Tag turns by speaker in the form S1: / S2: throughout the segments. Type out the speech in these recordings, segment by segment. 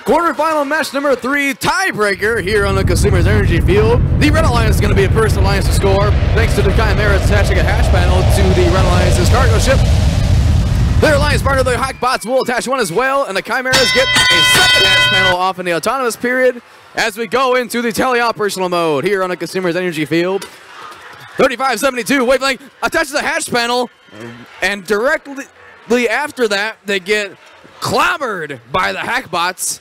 S1: Quarterfinal match number 3, tiebreaker here on the Consumers Energy Field. The Red Alliance is going to be the first alliance to score, thanks to the Chimeras attaching a hatch panel to the Red Alliance's cargo ship. Their alliance partner, the Hackbots, will attach one as well, and the Chimeras get a second hatch panel off in the autonomous period as we go into the tele-operational mode here on the Consumers Energy Field. 3572 Wavelength attaches a hatch panel, and directly after that, they get clobbered by the Hackbots.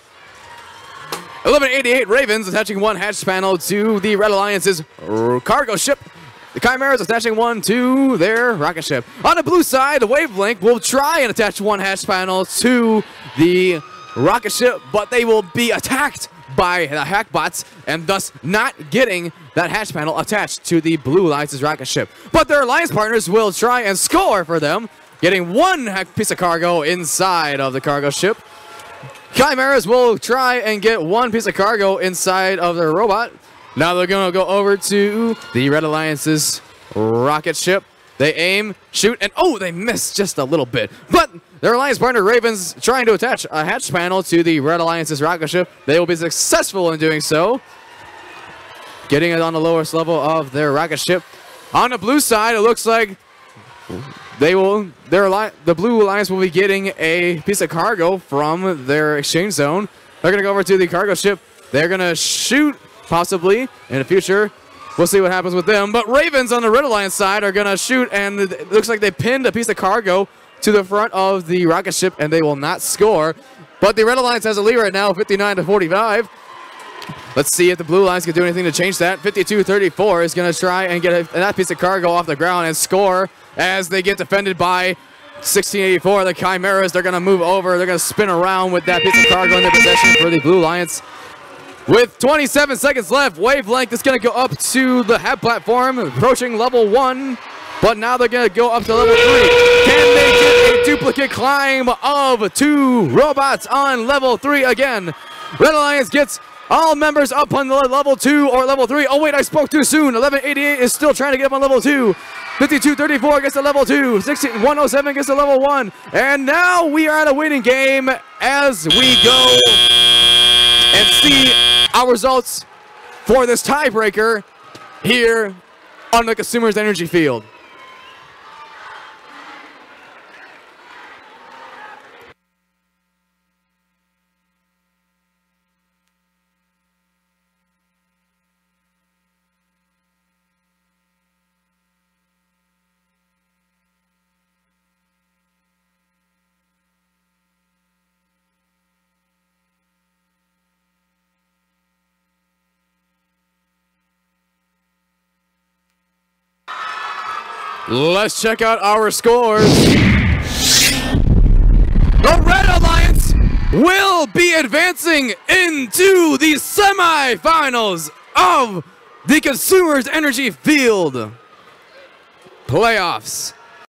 S1: 1188 Ravens attaching one hatch panel to the Red Alliance's cargo ship. The Chimeras attaching one to their rocket ship. On the blue side, the Wavelength will try and attach one hatch panel to the rocket ship, but they will be attacked by the Hackbots and thus not getting that hatch panel attached to the Blue Alliance's rocket ship. But their alliance partners will try and score for them, getting one piece of cargo inside of the cargo ship. Chimeras will try and get one piece of cargo inside of their robot. Now they're going to go over to the Red Alliance's rocket ship. They aim, shoot, and oh, they missed just a little bit. But their alliance partner, Ravens, trying to attach a hatch panel to the Red Alliance's rocket ship. They will be successful in doing so, getting it on the lowest level of their rocket ship. On the blue side, it looks like the Blue Alliance will be getting a piece of cargo from their exchange zone. They're going to go over to the cargo ship. They're going to shoot, possibly, in the future. We'll see what happens with them. But Ravens on the Red Alliance side are going to shoot, and it looks like they pinned a piece of cargo to the front of the rocket ship, and they will not score. But the Red Alliance has a lead right now, 59-45. Let's see if the Blue Alliance can do anything to change that. 52-34 is going to try and get that piece of cargo off the ground and score as they get defended by 1684. The Chimeras, they're going to move over. They're going to spin around with that piece of cargo in their possession for the Blue Alliance. With 27 seconds left, Wavelength is going to go up to the HAB platform, approaching level 1. But now they're going to go up to level 3. Can they get a duplicate climb of 2 robots on level 3 again? Red Alliance gets all members up on the level 2 or level 3. Oh wait, I spoke too soon. 1188 is still trying to get up on level 2. 52-34 gets to level 2. 107 gets to level 1. And now we are at a winning game as we go and see our results for this tiebreaker here on the Consumers Energy Field. Let's check out our scores. The Red Alliance will be advancing into the semifinals of the Consumers Energy Field playoffs.